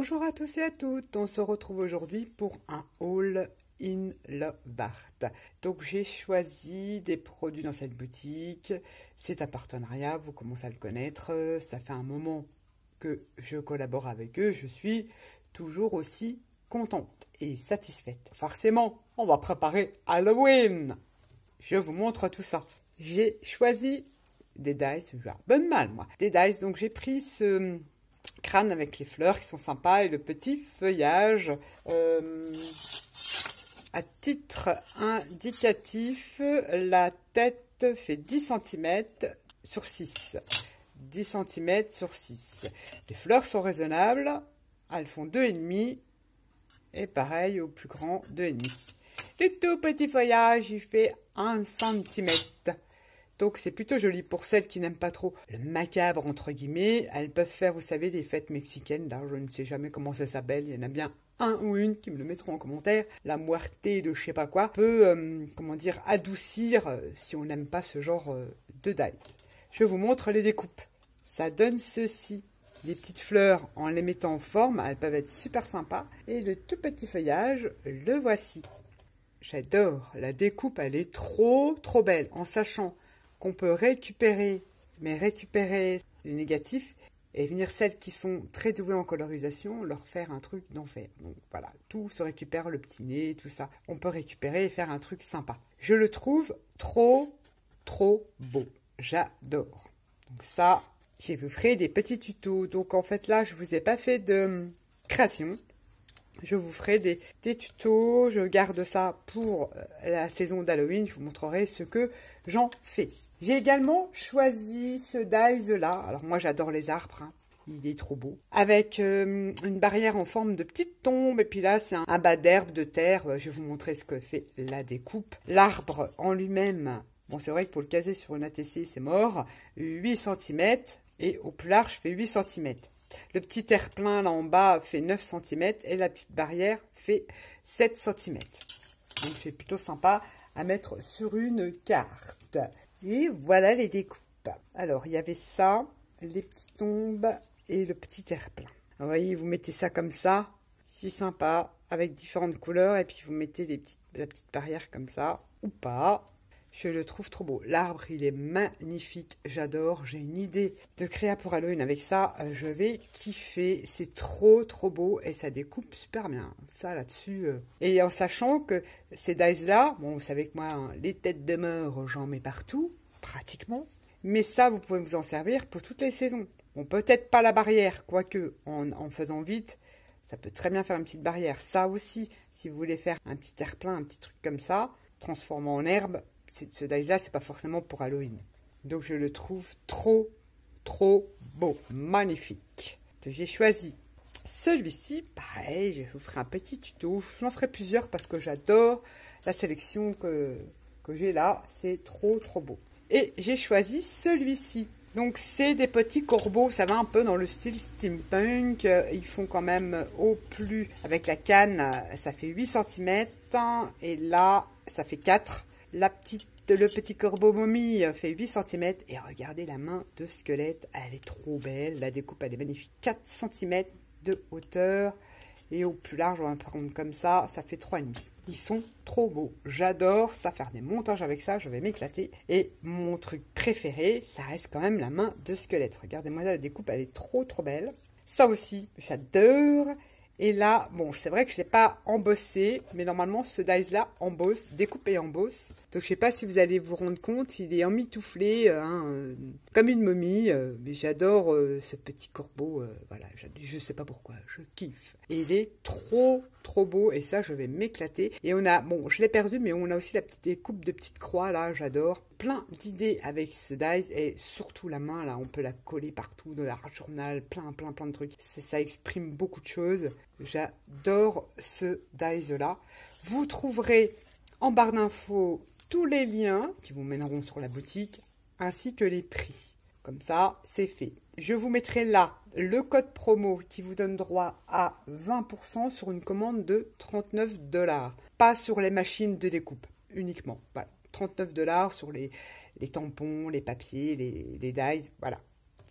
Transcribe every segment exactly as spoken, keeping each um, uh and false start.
Bonjour à tous et à toutes, on se retrouve aujourd'hui pour un haul in le Bart. Donc j'ai choisi des produits dans cette boutique, c'est un partenariat, vous commencez à le connaître, ça fait un moment que je collabore avec eux, je suis toujours aussi contente et satisfaite. Forcément, on va préparer Halloween. Je vous montre tout ça. J'ai choisi des dice, j'ai bonne mal moi, des dice, donc j'ai pris ce crâne avec les fleurs qui sont sympas et le petit feuillage. Euh, à titre indicatif, la tête fait dix centimètres sur six. dix centimètres sur six. Les fleurs sont raisonnables, elles font deux virgule cinq et pareil au plus grand deux virgule cinq. Le tout petit feuillage, il fait un centimètre. Donc c'est plutôt joli pour celles qui n'aiment pas trop le macabre entre guillemets. Elles peuvent faire, vous savez, des fêtes mexicaines. Là, je ne sais jamais comment ça s'appelle. Il y en a bien un ou une qui me le mettront en commentaire. La muerte de je sais pas quoi peut, euh, comment dire, adoucir euh, si on n'aime pas ce genre euh, de dice. Je vous montre les découpes. Ça donne ceci. Les petites fleurs, en les mettant en forme, elles peuvent être super sympas. Et le tout petit feuillage, le voici. J'adore. La découpe, elle est trop, trop belle. En sachant qu'on peut récupérer, mais récupérer les négatifs et venir celles qui sont très douées en colorisation, leur faire un truc d'enfer. Donc voilà, tout se récupère, le petit nez, tout ça. On peut récupérer et faire un truc sympa. Je le trouve trop, trop beau. J'adore. Donc ça, je vous ferai des petits tutos. Donc en fait là, je vous ai pas fait de création. Je vous ferai des, des tutos, je garde ça pour la saison d'Halloween, je vous montrerai ce que j'en fais. J'ai également choisi ce dice là, alors moi j'adore les arbres, hein. Il est trop beau. Avec euh, une barrière en forme de petite tombe, et puis là c'est un, un bas d'herbe, de terre, je vais vous montrer ce que fait la découpe. L'arbre en lui-même, bon c'est vrai que pour le caser sur une A T C c'est mort, huit centimètres, et au plus large fait huit centimètres. Le petit terre-plein là en bas fait neuf centimètres et la petite barrière fait sept centimètres. Donc c'est plutôt sympa à mettre sur une carte. Et voilà les découpes. Alors il y avait ça, les petites tombes et le petit terre-plein. Vous voyez, vous mettez ça comme ça, c'est sympa, avec différentes couleurs. Et puis vous mettez les petites, la petite barrière comme ça, ou pas. Je le trouve trop beau. L'arbre, il est magnifique. J'adore. J'ai une idée de créa pour Halloween avec ça. Euh, je vais kiffer. C'est trop, trop beau. Et ça découpe super bien. Ça, là-dessus. Euh... Et en sachant que ces dice-là, bon, vous savez que moi, hein, les têtes de mort, j'en mets partout, pratiquement. Mais ça, vous pouvez vous en servir pour toutes les saisons. Bon, peut-être pas la barrière, quoique, en, en faisant vite, ça peut très bien faire une petite barrière. Ça aussi, si vous voulez faire un petit terre-plein, un petit truc comme ça, transformant en herbe, ce dice-là, c'est pas forcément pour Halloween. Donc, je le trouve trop, trop beau. Magnifique. J'ai choisi celui-ci. Pareil, je vous ferai un petit tuto. J'en ferai plusieurs parce que j'adore la sélection que, que j'ai là. C'est trop, trop beau. Et j'ai choisi celui-ci. Donc, c'est des petits corbeaux. Ça va un peu dans le style steampunk. Ils font quand même au plus... Avec la canne, ça fait huit centimètres. Et là, ça fait quatre. La petite, le petit corbeau momie fait huit centimètres. Et regardez la main de squelette. Elle est trop belle. La découpe, elle est magnifique. quatre centimètres de hauteur. Et au plus large, on va prendre comme ça. Ça fait trois virgule cinq. Ils sont trop beaux. J'adore ça. Faire des montages avec ça, je vais m'éclater. Et mon truc préféré, ça reste quand même la main de squelette. Regardez-moi la découpe, elle est trop, trop belle. Ça aussi, j'adore. Et là, bon, c'est vrai que je ne l'ai pas embossé, mais normalement, ce dice-là embosse, découpe et embosse. Donc, je ne sais pas si vous allez vous rendre compte, il est emmitouflé, hein, euh, comme une momie. Euh, mais j'adore euh, ce petit corbeau, euh, voilà, je ne sais pas pourquoi, je kiffe. Et il est trop, trop beau, et ça, je vais m'éclater. Et on a, bon, je l'ai perdu, mais on a aussi la petite découpe de petites croix, là, j'adore. Plein d'idées avec ce dice, et surtout la main, là, on peut la coller partout, dans la journal, plein, plein, plein de trucs. Ça exprime beaucoup de choses. J'adore ce dice-là. Vous trouverez en barre d'infos tous les liens qui vous mèneront sur la boutique, ainsi que les prix. Comme ça, c'est fait. Je vous mettrai là le code promo qui vous donne droit à vingt pour cent sur une commande de trente-neuf dollars. Pas sur les machines de découpe, uniquement. Voilà, trente-neuf dollars sur les, les tampons, les papiers, les, les dies, voilà.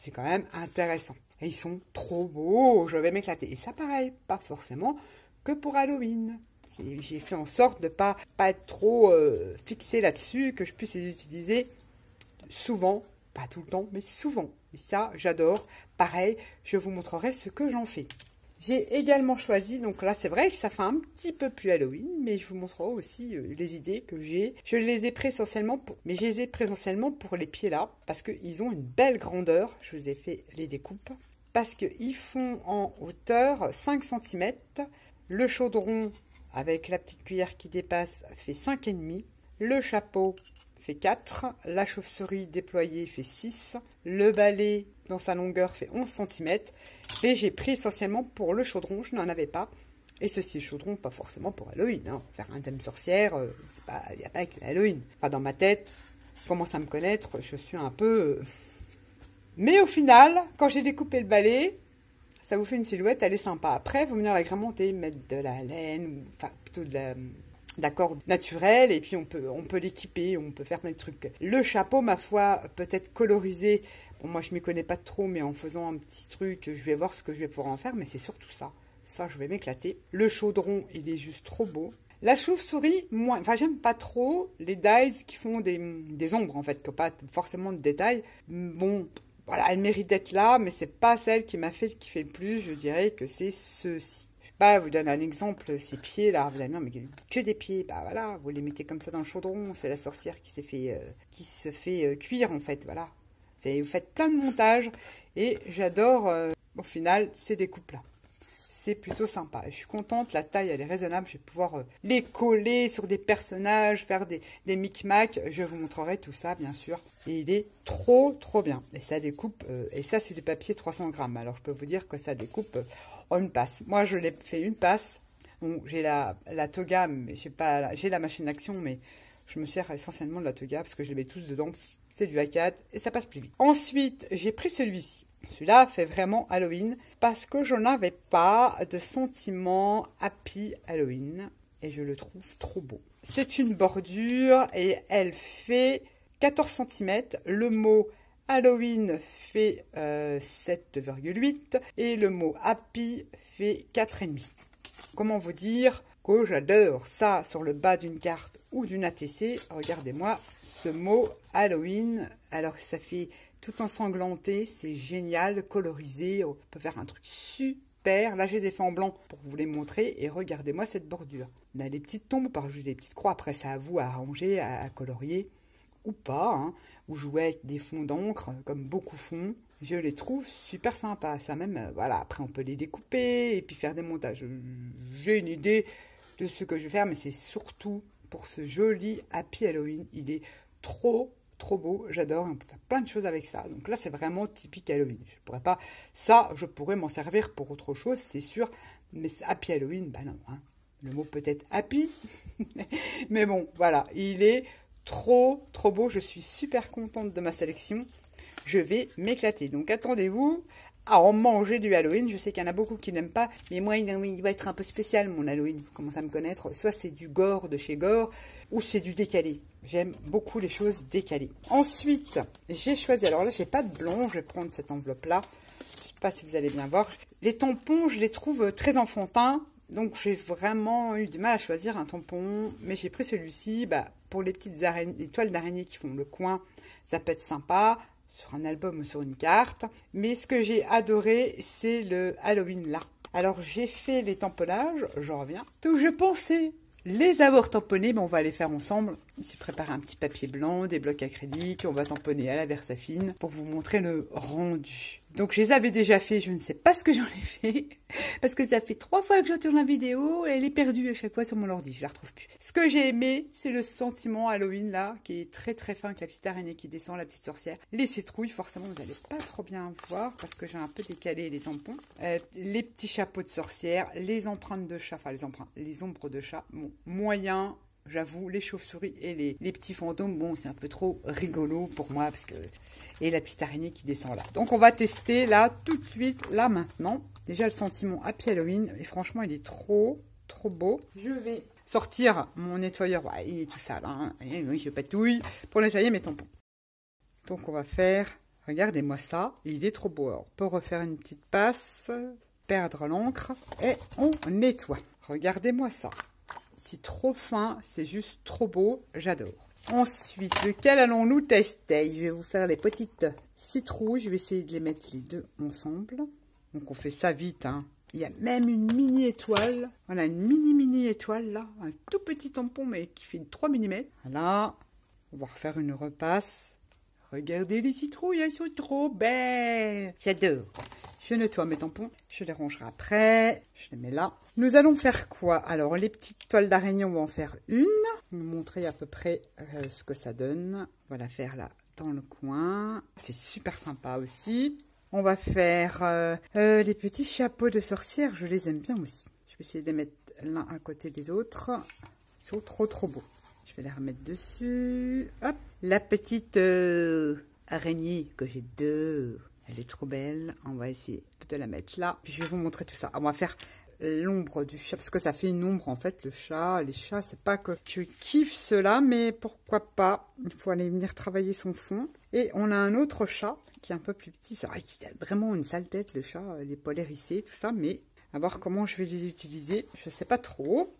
c'est quand même intéressant. Et ils sont trop beaux, je vais m'éclater. Et ça, pareil, pas forcément que pour Halloween. J'ai fait en sorte de ne pas, pas être trop euh, fixée là-dessus, que je puisse les utiliser souvent, pas tout le temps, mais souvent. Et ça, j'adore. Pareil, je vous montrerai ce que j'en fais. J'ai également choisi, donc là c'est vrai que ça fait un petit peu plus Halloween, mais je vous montrerai aussi euh, les idées que j'ai. Je les ai pris essentiellement pour, mais je les ai pris essentiellement pour les pieds là, parce qu'ils ont une belle grandeur. Je vous ai fait les découpes. Parce qu'ils font en hauteur cinq centimètres. Le chaudron avec la petite cuillère qui dépasse fait cinq virgule cinq. Le chapeau fait quatre. La chauve-souris déployée fait six. Le balai dans sa longueur fait onze centimètres. Et j'ai pris essentiellement pour le chaudron, je n'en avais pas. Et ceci, le chaudron, pas forcément pour Halloween. Hein. Faire un thème sorcière, il euh, n'y a pas que Halloween. Enfin, dans ma tête, je commence à me connaître, je suis un peu... Euh... Mais au final, quand j'ai découpé le balai, ça vous fait une silhouette, elle est sympa. Après, il faut venir l'agrémenter, mettre de la laine, enfin plutôt de la, de la corde naturelle, et puis on peut, on peut l'équiper, on peut faire plein de trucs. Le chapeau, ma foi, peut-être colorisé. Bon, moi, je ne m'y connais pas trop, mais en faisant un petit truc, je vais voir ce que je vais pouvoir en faire, mais c'est surtout ça. Ça, je vais m'éclater. Le chaudron, il est juste trop beau. La chauve-souris, moi, enfin, j'aime pas trop les dies qui font des, des ombres, en fait, qui n'ont pas forcément de détails. Bon... Voilà, elle mérite d'être là, mais c'est pas celle qui m'a fait kiffer le plus. Je dirais que c'est ceci. Je sais pas, je vous donne un exemple, ces pieds là. Vous allez dire, mais que des pieds. Bah voilà, vous les mettez comme ça dans le chaudron. C'est la sorcière qui s'est fait, euh, qui se fait euh, cuire en fait. Voilà. Vous faites plein de montages et j'adore euh, au final ces découpes là. C'est plutôt sympa. Je suis contente, la taille elle est raisonnable. Je vais pouvoir euh, les coller sur des personnages, faire des, des micmacs. Je vous montrerai tout ça bien sûr. Et il est trop trop bien. Et ça découpe, euh, et ça c'est du papier trois cents grammes. Alors je peux vous dire que ça découpe euh, en une passe. Moi je l'ai fait une passe. Bon, j'ai la, la toga, mais j'ai pas, j'ai la machine d'action, mais je me sers essentiellement de la toga parce que je les mets tous dedans. C'est du A quatre et ça passe plus vite. Ensuite, j'ai pris celui-ci. Celui-là fait vraiment Halloween parce que je n'avais pas de sentiment Happy Halloween et je le trouve trop beau. C'est une bordure et elle fait quatorze centimètres. Le mot Halloween fait euh, sept virgule huit et le mot Happy fait quatre virgule cinq. Comment vous dire que j'adore ça sur le bas d'une carte ou d'une A T C. Regardez-moi ce mot Halloween. Alors ça fait tout ensanglanté, c'est génial, colorisé. On peut faire un truc super. Là, je les ai fait en blanc pour vous les montrer. Et regardez-moi cette bordure. On a des petites tombes, par juste des petites croix. Après, c'est à vous à arranger, à, à colorier ou pas. Hein. Ou jouer avec des fonds d'encre, comme beaucoup font. Je les trouve super sympas. Ça même, euh, voilà. Après, on peut les découper et puis faire des montages. J'ai une idée de ce que je vais faire, mais c'est surtout pour ce joli Happy Halloween. Il est trop trop beau, j'adore, on peut faire plein de choses avec ça. Donc là, c'est vraiment typique Halloween. Je pourrais pas, ça, je pourrais m'en servir pour autre chose, c'est sûr. Mais Happy Halloween, bah non. Hein. Le mot peut être happy, mais bon, voilà, il est trop, trop beau. Je suis super contente de ma sélection. Je vais m'éclater. Donc attendez-vous à en manger du Halloween. Je sais qu'il y en a beaucoup qui n'aiment pas, mais moi, il va être un peu spécial, mon Halloween. Vous commencez à me connaître. Soit c'est du gore de chez Gore, ou c'est du décalé. J'aime beaucoup les choses décalées. Ensuite, j'ai choisi, alors là, j'ai pas de blanc. Je vais prendre cette enveloppe-là. Je sais pas si vous allez bien voir. Les tampons, je les trouve très enfantins. Donc, j'ai vraiment eu du mal à choisir un tampon. Mais j'ai pris celui-ci, bah, pour les petites araignées, les toiles d'araignée qui font le coin. Ça peut être sympa sur un album ou sur une carte. Mais ce que j'ai adoré, c'est le Halloween là. Alors, j'ai fait les tamponnages, j'en reviens. Donc, je pensais les avoir tamponnés, mais on va les faire ensemble. J'ai préparé un petit papier blanc, des blocs acryliques, on va tamponner à la Versafine pour vous montrer le rendu. Donc, je les avais déjà fait, je ne sais pas ce que j'en ai fait, parce que ça fait trois fois que je tourne la vidéo, et elle est perdue à chaque fois sur mon ordi, je la retrouve plus. Ce que j'ai aimé, c'est le sentiment Halloween, là, qui est très très fin, avec la petite araignée qui descend, la petite sorcière. Les citrouilles, forcément, vous n'allez pas trop bien voir, parce que j'ai un peu décalé les tampons. Euh, les petits chapeaux de sorcière, les empreintes de chat, enfin les empreintes, les ombres de chat, bon, moyen. J'avoue, les chauves-souris et les, les petits fantômes, bon, c'est un peu trop rigolo pour moi, parce que... Et la petite araignée qui descend là. Donc, on va tester là, tout de suite, là, maintenant. Déjà, le sentiment Happy Halloween, et franchement, il est trop, trop beau. Je vais sortir mon nettoyeur, ouais, il est tout sale, hein. Et oui, je patouille pour nettoyer mes tampons. Donc, on va faire Regardez-moi ça, il est trop beau. Alors, on peut refaire une petite passe, perdre l'encre et on nettoie. Regardez-moi ça. C'est trop fin, c'est juste trop beau, j'adore. Ensuite, lequel allons-nous tester? Je vais vous faire les petites citrouilles. Je vais essayer de les mettre les deux ensemble. Donc on fait ça vite, hein. Il y a même une mini étoile. Voilà, une mini mini étoile là. Un tout petit tampon mais qui fait trois millimètres. Voilà. On va refaire une repasse. Regardez les citrouilles, elles sont trop belles. J'adore. Je nettoie mes tampons. Je les rangerai après. Je les mets là. Nous allons faire quoi? Alors, les petites toiles d'araignée, on va en faire une. Vous montrer à peu près euh, ce que ça donne. On va la faire là, dans le coin. C'est super sympa aussi. On va faire euh, euh, les petits chapeaux de sorcière. Je les aime bien aussi. Je vais essayer de les mettre l'un à côté des autres. Ils sont trop, trop beaux. Je vais les remettre dessus. Hop. La petite euh, araignée que j'ai deux. Elle est trop belle. On va essayer de la mettre là. Puis je vais vous montrer tout ça. On va faire l'ombre du chat. Parce que ça fait une ombre en fait, le chat. Les chats, c'est pas que je kiffe cela. Mais pourquoi pas. Il faut aller venir travailler son fond. Et on a un autre chat qui est un peu plus petit. C'est vrai qu'il a vraiment une sale tête, le chat. Les poils hérissés, tout ça. Mais à voir comment je vais les utiliser. Je sais pas trop.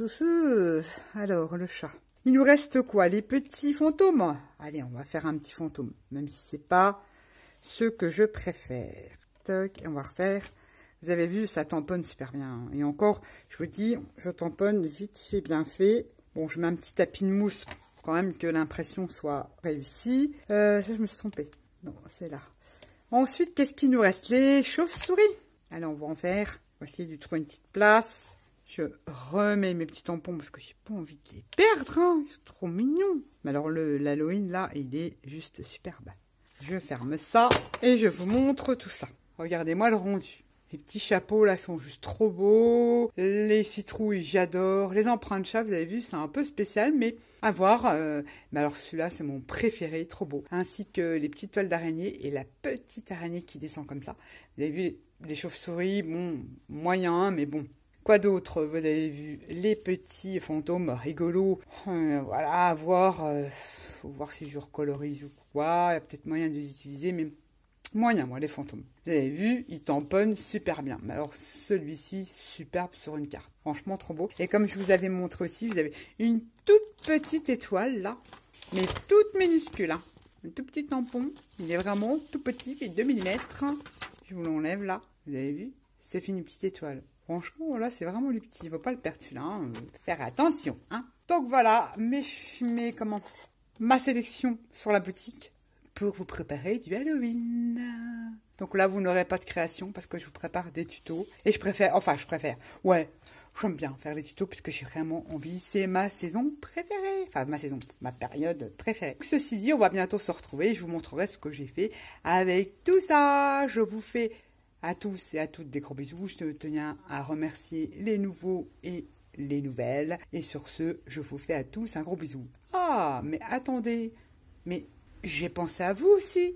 Alors, le chat. Il nous reste quoi? Les petits fantômes. Allez, on va faire un petit fantôme. Même si c'est pas ce que je préfère. Toc, et on va refaire. Vous avez vu, ça tamponne super bien. Et encore, je vous dis, je tamponne vite fait, bien fait. Bon, je mets un petit tapis de mousse pour quand même que l'impression soit réussie. Euh, ça, je me suis trompée. Non, c'est là. Ensuite, qu'est-ce qu'il nous reste? Les chauves-souris. Allez, on va en faire. On va essayer de trouver une petite place. Je remets mes petits tampons parce que j'ai pas envie de les perdre. Hein. Ils sont trop mignons. Mais alors, l'Halloween, là, il est juste superbe. Je ferme ça et je vous montre tout ça. Regardez-moi le rendu. Les petits chapeaux, là, sont juste trop beaux. Les citrouilles, j'adore. Les empreintes de chat, vous avez vu, c'est un peu spécial, mais à voir. Euh, mais alors, celui-là, c'est mon préféré, trop beau. Ainsi que les petites toiles d'araignée et la petite araignée qui descend comme ça. Vous avez vu, les chauves-souris, bon, moyen, mais bon. Quoi d'autre? Vous avez vu les petits fantômes rigolos. Euh, voilà, à voir. Euh, faut voir si je recolorise ou quoi. Il y a peut-être moyen de les utiliser, mais moyen, moi, les fantômes. Vous avez vu, ils tamponnent super bien. Mais alors, celui-ci, superbe sur une carte. Franchement, trop beau. Et comme je vous avais montré aussi, vous avez une toute petite étoile, là. Mais toute minuscule, hein. Un tout petit tampon. Il est vraiment tout petit, il fait deux millimètres. Je vous l'enlève, là. Vous avez vu? C'est fait une petite étoile. Franchement, là, c'est vraiment les petits. Il ne faut pas le perdre, celui-là. Hein. Faire attention. Hein. Donc, voilà, mes, mes, comment, ma sélection sur la boutique pour vous préparer du Halloween. Donc là, vous n'aurez pas de création parce que je vous prépare des tutos. Et je préfère, enfin, je préfère, ouais, j'aime bien faire les tutos parce que j'ai vraiment envie. C'est ma saison préférée. Enfin, ma saison, ma période préférée. Ceci dit, on va bientôt se retrouver. Je vous montrerai ce que j'ai fait avec tout ça. Je vous fais... à tous et à toutes des gros bisous. Je tenais à remercier les nouveaux et les nouvelles. Et sur ce, je vous fais à tous un gros bisou. Ah, mais attendez. Mais j'ai pensé à vous aussi.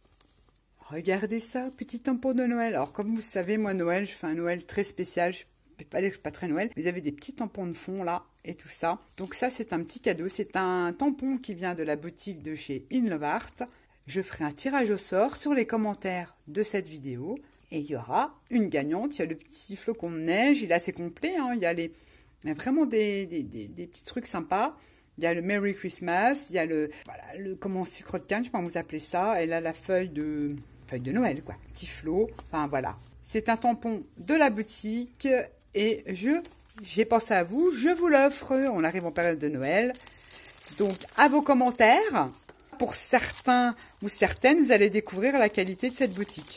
Regardez ça, petit tampon de Noël. Alors, comme vous savez, moi, Noël, je fais un Noël très spécial. Je ne peux pas dire que je suis pas très Noël. Mais vous avez des petits tampons de fond, là, et tout ça. Donc ça, c'est un petit cadeau. C'est un tampon qui vient de la boutique de chez In Love Art. Je ferai un tirage au sort sur les commentaires de cette vidéo. Et il y aura une gagnante. Il y a le petit flocon de neige. Il est assez complet. Hein. Il y a les, il y a vraiment des, des, des, des petits trucs sympas. Il y a le Merry Christmas. Il y a le, voilà, le comment, sucre de canne. Je sais pas comment vous appelez ça. Et là, la feuille de, feuille de Noël, quoi. Petit flot. Enfin, voilà. C'est un tampon de la boutique. Et je, j'ai pensé à vous. Je vous l'offre. On arrive en période de Noël. Donc, à vos commentaires. Pour certains ou certaines, vous allez découvrir la qualité de cette boutique.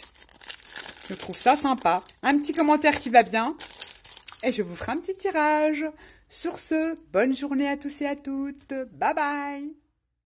Je trouve ça sympa. Un petit commentaire qui va bien. Et je vous ferai un petit tirage. Sur ce, bonne journée à tous et à toutes. Bye bye.